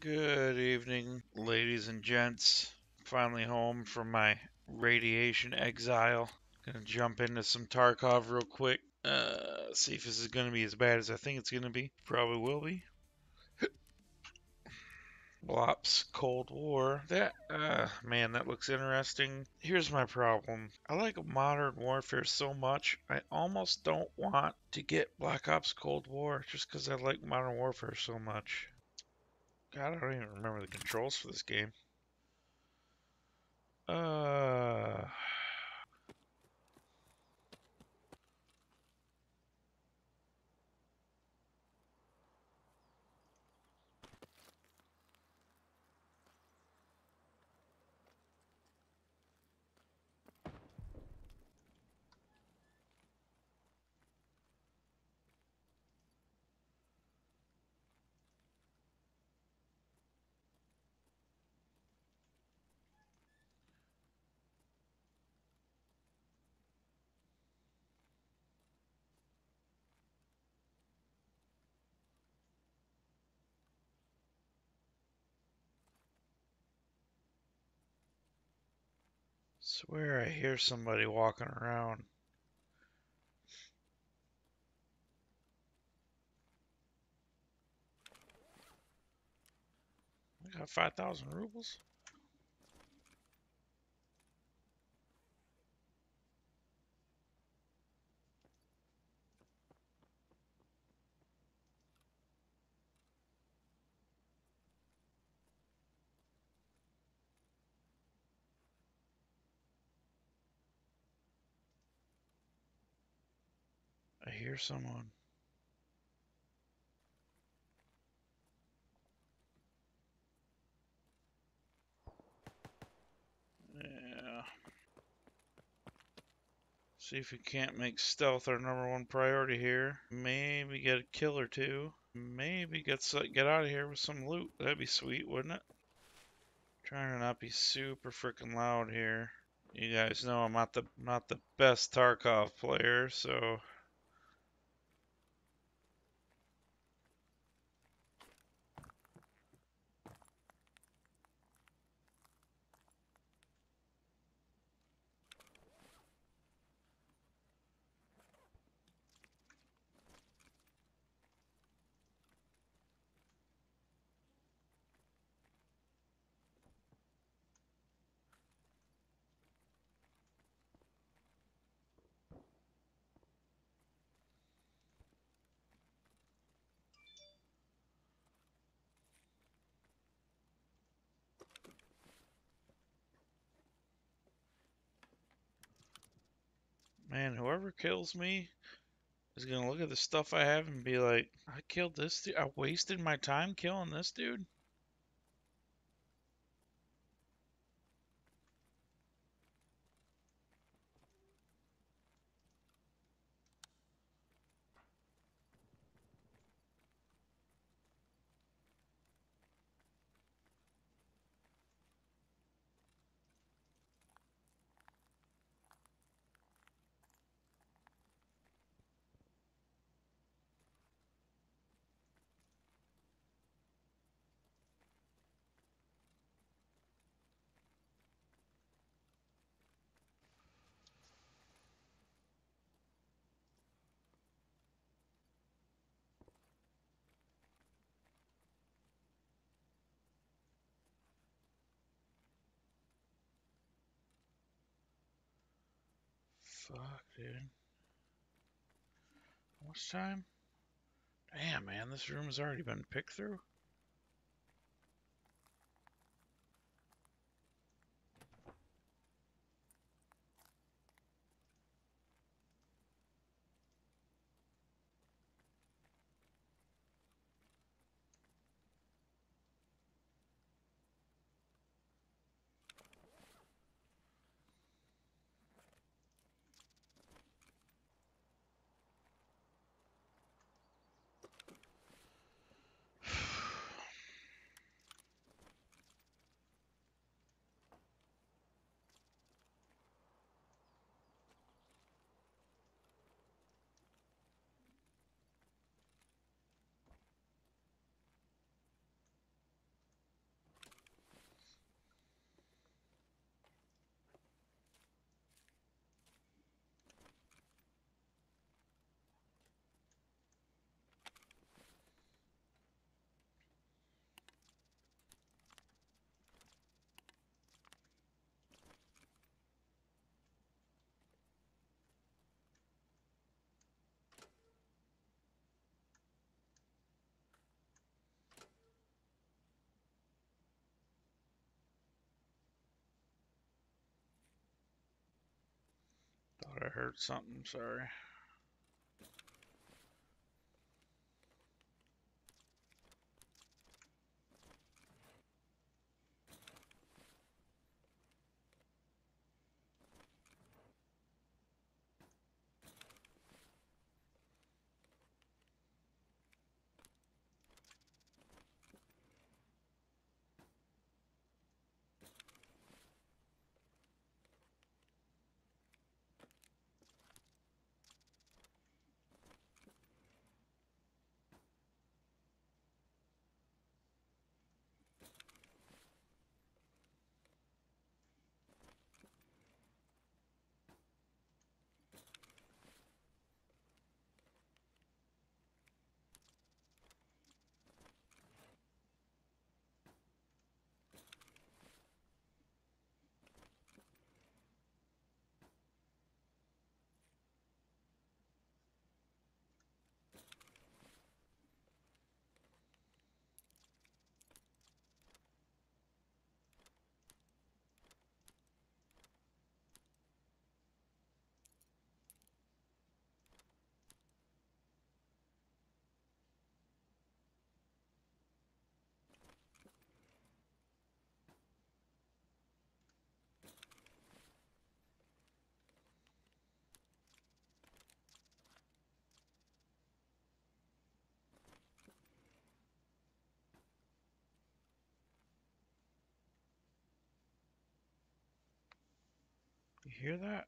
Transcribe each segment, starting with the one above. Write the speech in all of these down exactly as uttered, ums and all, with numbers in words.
Good evening, ladies and gents. Finally home from my radiation exile. Gonna jump into some Tarkov real quick. Uh, see if this is gonna be as bad as I think it's gonna be. Probably will be. Blops Cold War. That, uh, man, that looks interesting. Here's my problem. I like Modern Warfare so much, I almost don't want to get Black Ops Cold War just because I like Modern Warfare so much. God, I don't even remember the controls for this game. Uh, Swear I hear somebody walking around. I got five thousand rubles. I hear someone. Yeah. See if we can't make stealth our number one priority here. Maybe get a kill or two. Maybe get get out of here with some loot. That'd be sweet, wouldn't it? Trying to not be super freaking loud here. You guys know I'm not the not the best Tarkov player, so man, whoever kills me is gonna look at the stuff I have and be like, I killed this dude. I wasted my time killing this dude. Fuck, dude. How much time? Damn, man, this room has already been picked through. heard something, sorry. You hear that?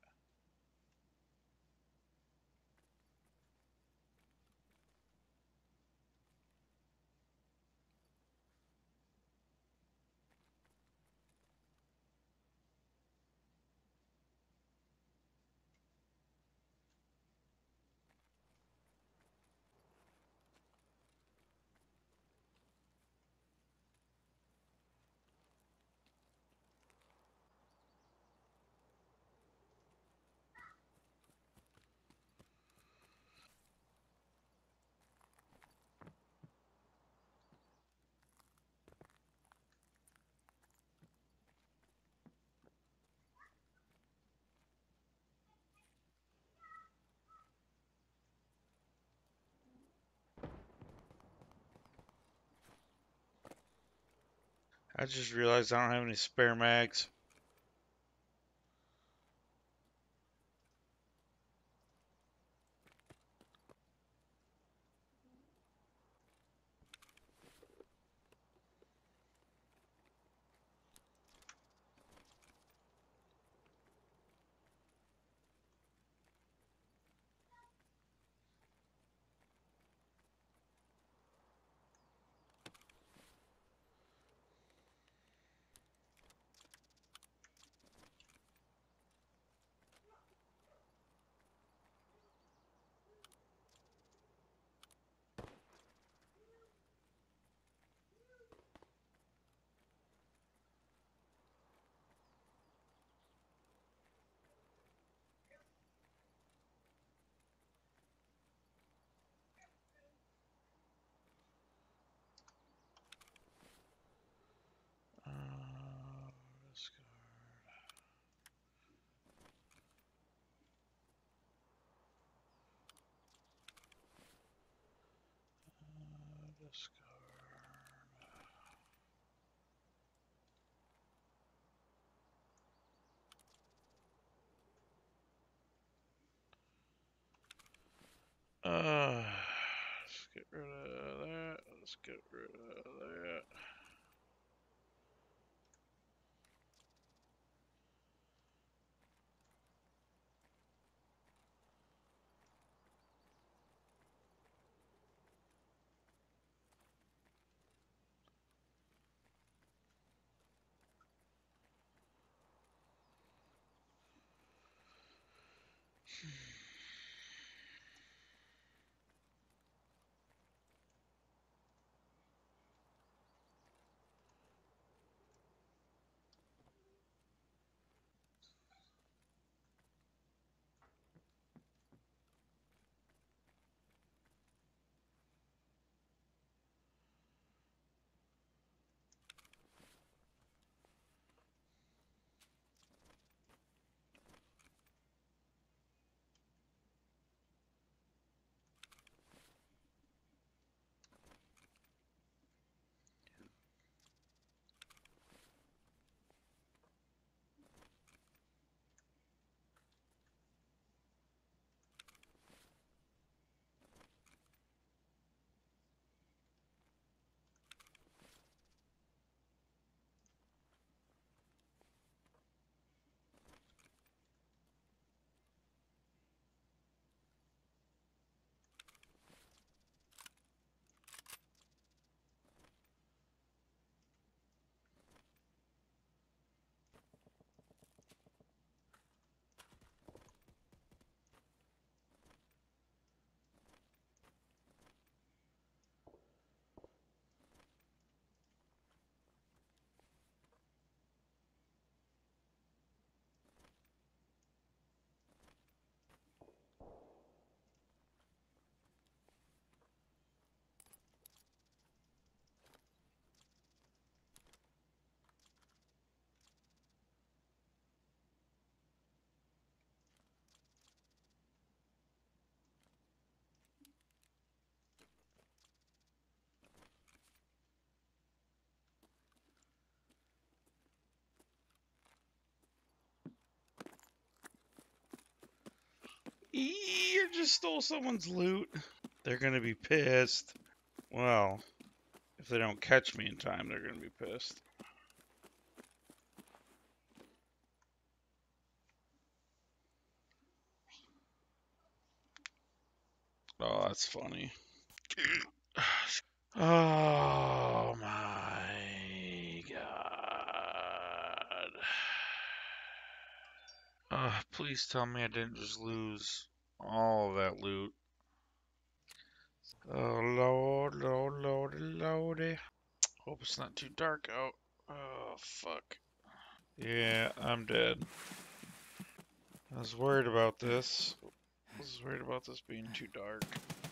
I just realized I don't have any spare mags. Uh, discard. Uh, discard. Uh, let's get rid of that. Let's get rid of that. just stole someone's loot. They're gonna be pissed. Well, if they don't catch me in time, they're gonna be pissed. Oh, that's funny. Oh my god. Uh, please tell me I didn't just lose all of that loot. Oh lord, lord, lordy, lordy. Hope it's not too dark out. Oh fuck. Yeah, I'm dead. I was worried about this. I was worried about this being too dark.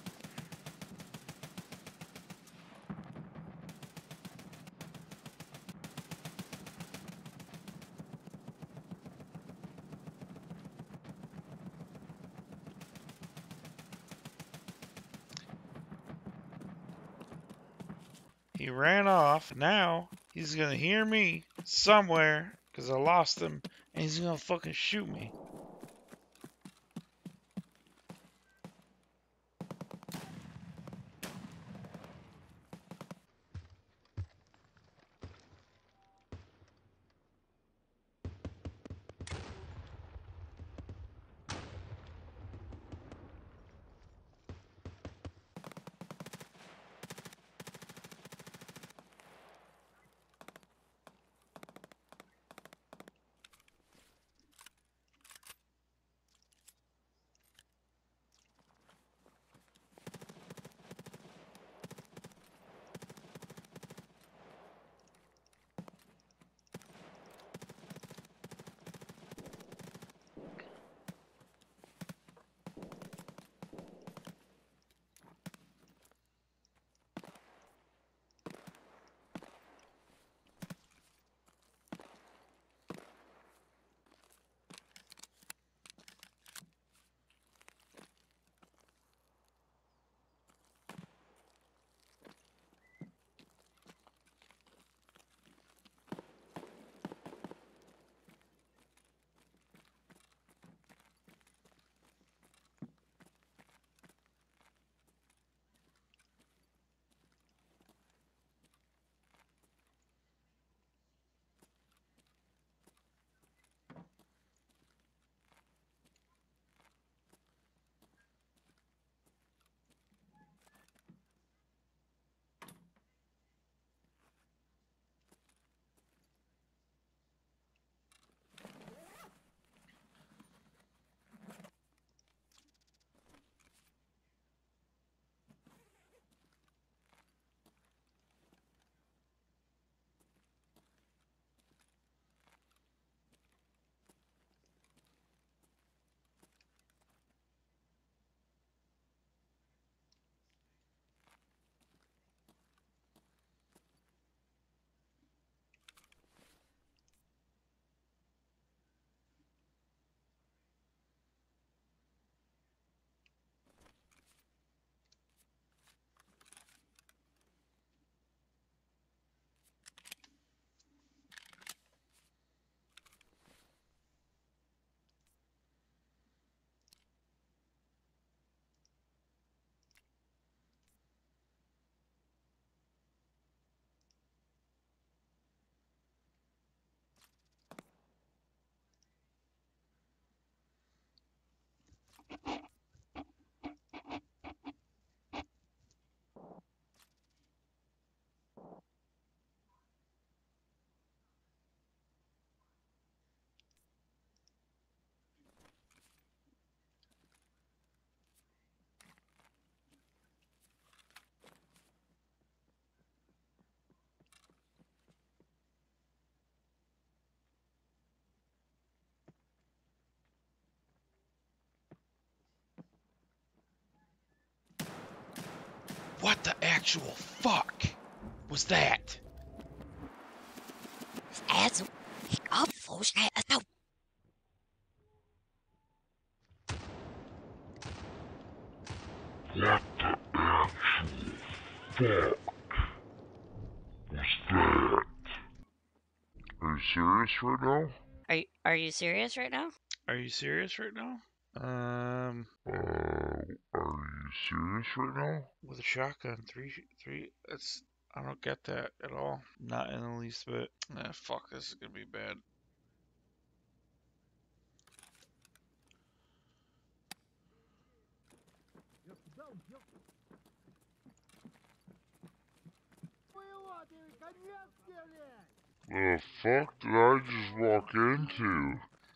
He ran off. Now he's gonna hear me somewhere because I lost him, and he's gonna fucking shoot me. What the actual fuck was that? Also, ich hab so schnell also. What the actual fuck was that? Are you serious right now? Are you, are you serious right now? Are you serious right now? Um, Uh, are you serious right now? with a shotgun, three, three. That's I don't get that at all. Not in the least bit. Ah, fuck. This is gonna be bad. The fuck did I just walk into?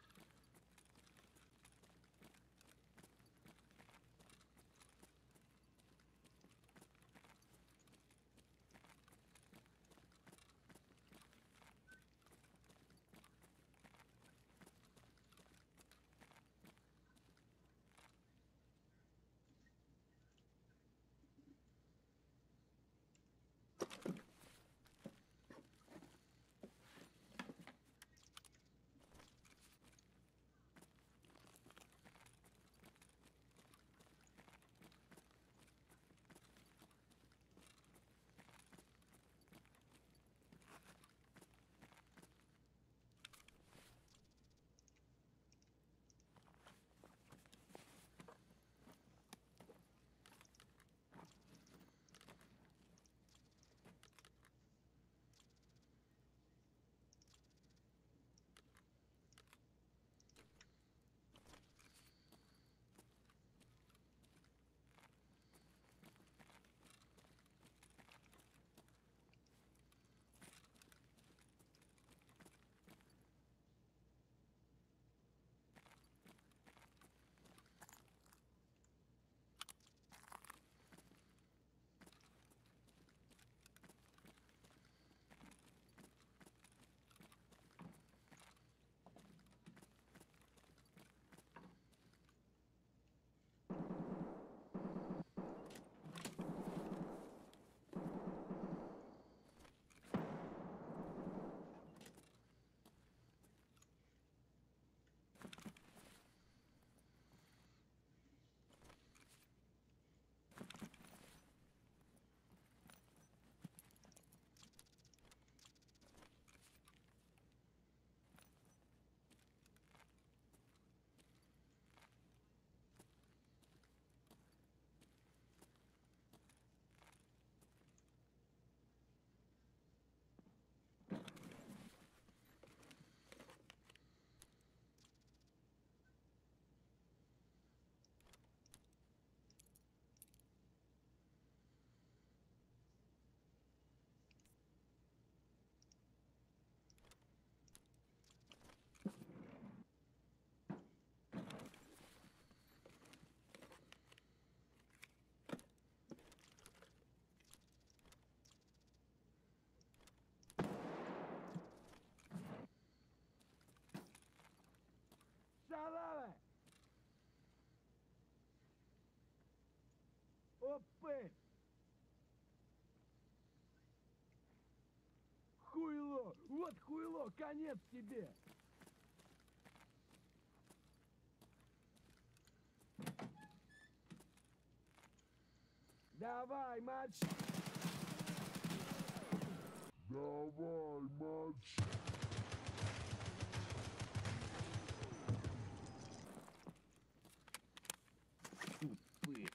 Шалава! Опы! Хуйло! Вот хуйло! Конец тебе! Давай, матч! Давай, матч. Тупые!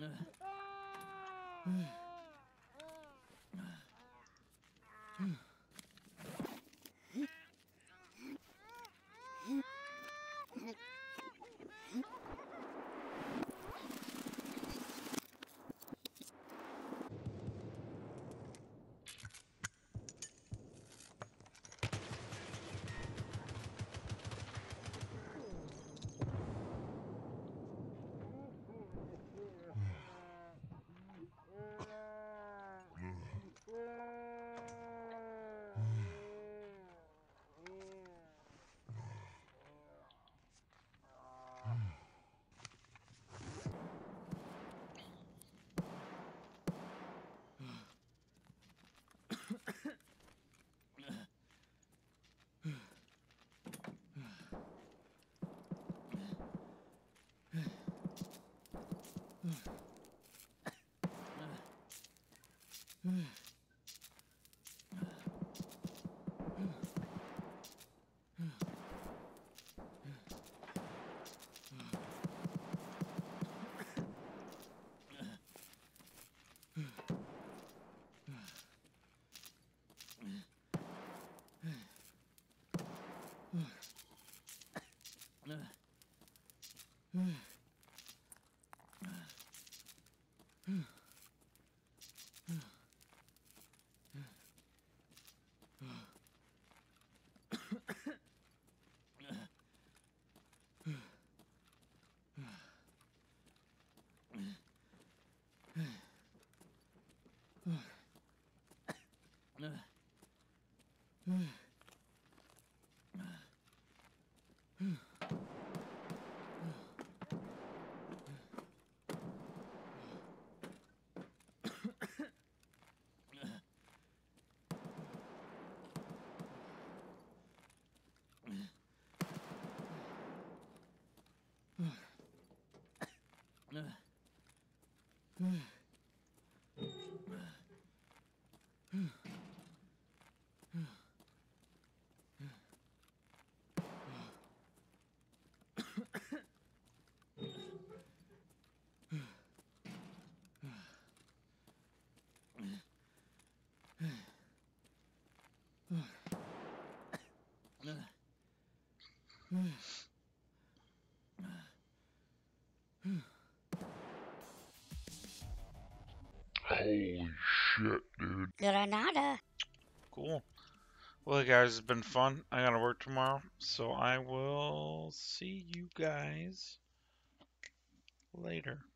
Holy shit, dude. Granada. Cool. Well, hey guys, it's been fun. I gotta work tomorrow, so I will see you guys later.